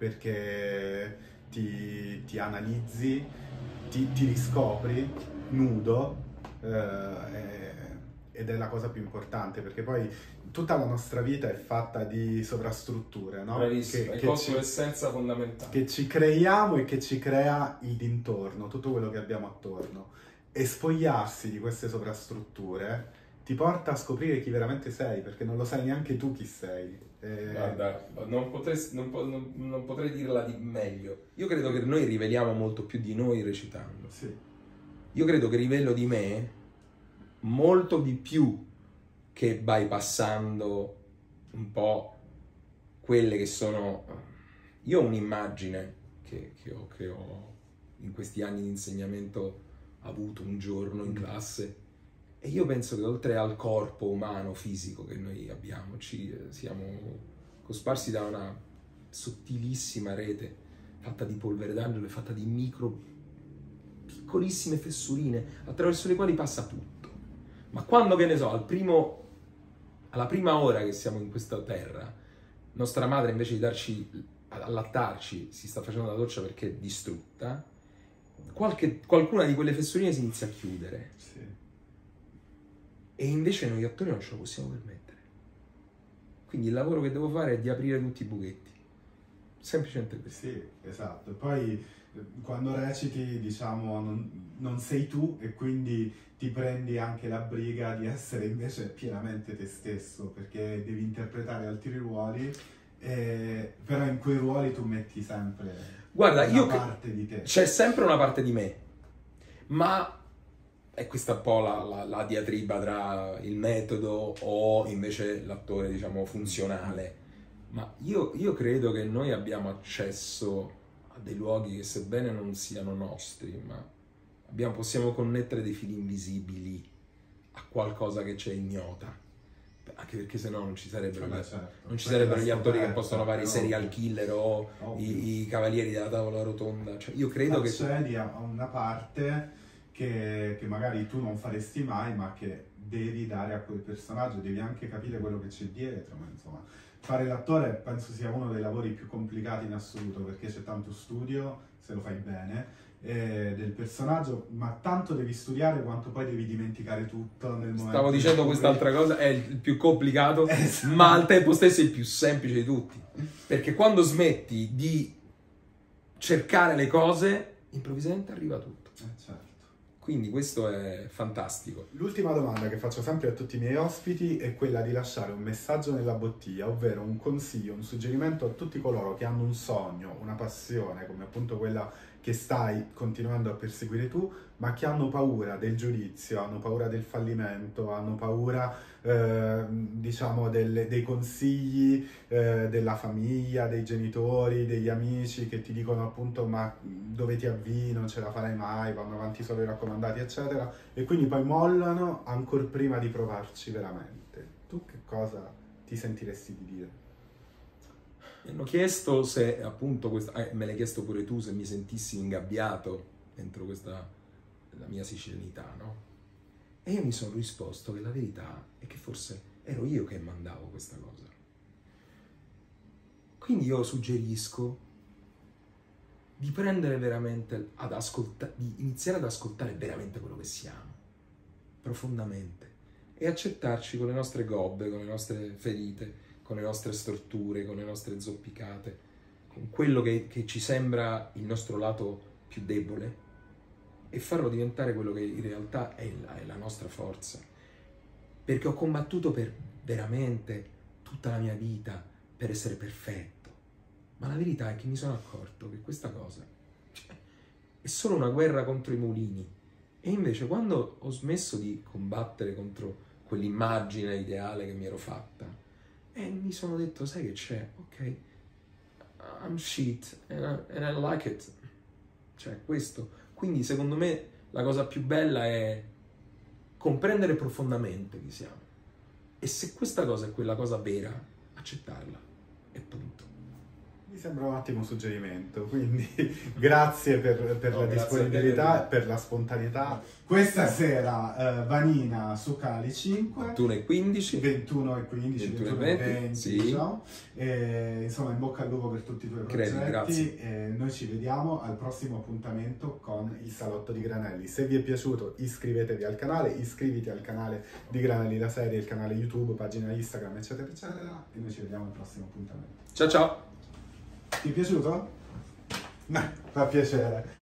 perché ti, ti analizzi, ti, ti riscopri nudo, eh, ed è la cosa più importante, perché poi tutta la nostra vita è fatta di sovrastrutture, no? Bravissimo, Che, hai che, colto ci, l'essenza fondamentale. che ci creiamo e che ci crea il dintorno, tutto quello che abbiamo attorno. E spogliarsi di queste sovrastrutture ti porta a scoprire chi veramente sei, perché non lo sai neanche tu chi sei. E... Guarda, non potrei, non, non, non potrei dirla di meglio. Io credo che noi riveliamo molto più di noi recitando. Sì. Io credo che rivelo di me molto di più che bypassando un po' quelle che sono... Io ho un'immagine che, che, ho, che ho in questi anni di insegnamento avuto un giorno in classe, e io penso che oltre al corpo umano, fisico che noi abbiamo, ci siamo cosparsi da una sottilissima rete fatta di polvere d'angelo e fatta di micro piccolissime fessurine attraverso le quali passa tutto. Ma quando, che ne so, al primo, alla prima ora che siamo in questa terra, nostra madre invece di darci, allattarci, si sta facendo la doccia perché è distrutta, qualche, qualcuna di quelle fessurine si inizia a chiudere. Sì. E invece noi attori non ce lo possiamo permettere. Quindi il lavoro che devo fare è di aprire tutti i buchetti. Semplicemente questo. Sì, esatto. Poi quando reciti, diciamo, non, non sei tu, e quindi ti prendi anche la briga di essere invece pienamente te stesso, perché devi interpretare altri ruoli, eh, però in quei ruoli tu metti sempre Guarda, una io parte di te. C'è sempre una parte di me, ma è questa un po' la, la, la diatriba tra il metodo o invece l'attore, diciamo, funzionale. Ma io, io credo che noi abbiamo accesso a dei luoghi che, sebbene non siano nostri, ma abbiamo, possiamo connettere dei fili invisibili a qualcosa che c'è ignota. Anche perché sennò non ci sarebbero, Vabbè, gli, certo. non ci Poi sarebbero la gli attori che scoperta, possono fare i serial ovvio. killer o i, i cavalieri della tavola rotonda. Cioè, io credo che... accedi a una parte che, che magari tu non faresti mai, ma che devi dare a quel personaggio, devi anche capire quello che c'è dietro, ma insomma, fare l'attore penso sia uno dei lavori più complicati in assoluto, perché c'è tanto studio, se lo fai bene, eh, del personaggio, ma tanto devi studiare quanto poi devi dimenticare tutto nel momento. Stavo dicendo quest'altra cosa, è il più complicato, esatto. Ma al tempo stesso è il più semplice di tutti, perché quando smetti di cercare le cose, improvvisamente arriva tutto. Eh, certo. Quindi questo è fantastico. L'ultima domanda che faccio sempre a tutti i miei ospiti è quella di lasciare un messaggio nella bottiglia, ovvero un consiglio, un suggerimento a tutti coloro che hanno un sogno, una passione, come appunto quella che stai continuando a perseguire tu, ma che hanno paura del giudizio, hanno paura del fallimento, hanno paura, eh, diciamo, delle, dei consigli eh, della famiglia, dei genitori, degli amici che ti dicono appunto ma dove ti avvii, non ce la farai mai, vanno avanti solo i raccomandati, eccetera, e quindi poi mollano ancora prima di provarci veramente. Tu che cosa ti sentiresti di dire? Mi hanno chiesto se appunto questa, eh, me l'hai chiesto pure tu, se mi sentissi ingabbiato dentro questa, la mia sicilianità, no? E io mi sono risposto che la verità è che forse ero io che mandavo questa cosa. Quindi io suggerisco di prendere veramente ad ascoltare, di iniziare ad ascoltare veramente quello che siamo, profondamente, e accettarci con le nostre gobbe, con le nostre ferite, con le nostre storture, con le nostre zoppicate, con quello che, che ci sembra il nostro lato più debole, e farlo diventare quello che in realtà è la, è la nostra forza. Perché ho combattuto per veramente tutta la mia vita per essere perfetto, ma la verità è che mi sono accorto che questa cosa, cioè, è solo una guerra contro i mulini. E invece quando ho smesso di combattere contro quell'immagine ideale che mi ero fatta, e mi sono detto, sai che c'è? Ok, I'm shit and I, and I like it. Cioè, questo. Quindi, secondo me, la cosa più bella è comprendere profondamente chi siamo. E se questa cosa è quella cosa vera, accettarla. E punto. Mi sembra un ottimo suggerimento, quindi grazie per, per No, la grazie disponibilità, per la spontaneità. Questa sera eh, Vanina su Canale cinque, ventuno e quindici, ventuno e quindici, ventuno e venti, sì. diciamo. E, insomma, in bocca al lupo per tutti i tuoi Credi, progetti. grazie. E noi ci vediamo al prossimo appuntamento con il Salotto di Granelli. Se vi è piaciuto, iscrivetevi al canale, iscriviti al canale di Granelli la serie, il canale YouTube, pagina Instagram, eccetera, eccetera. E noi ci vediamo al prossimo appuntamento. Ciao ciao! Ti è piaciuto? No, fa piacere.